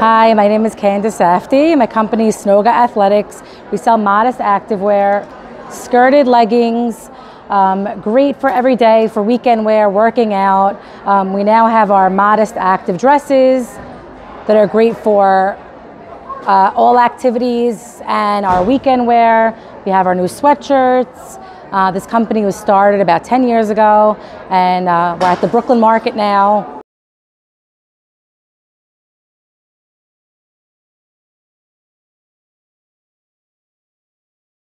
Hi, my name is Candace Safdie. My company is Snoga Athletics. We sell modest activewear, skirted leggings, great for every day, for weekend wear, working out. We now have our modest active dresses that are great for all activities and our weekend wear. We have our new sweatshirts. This company was started about 10 years ago, and we're at the Brooklyn market now.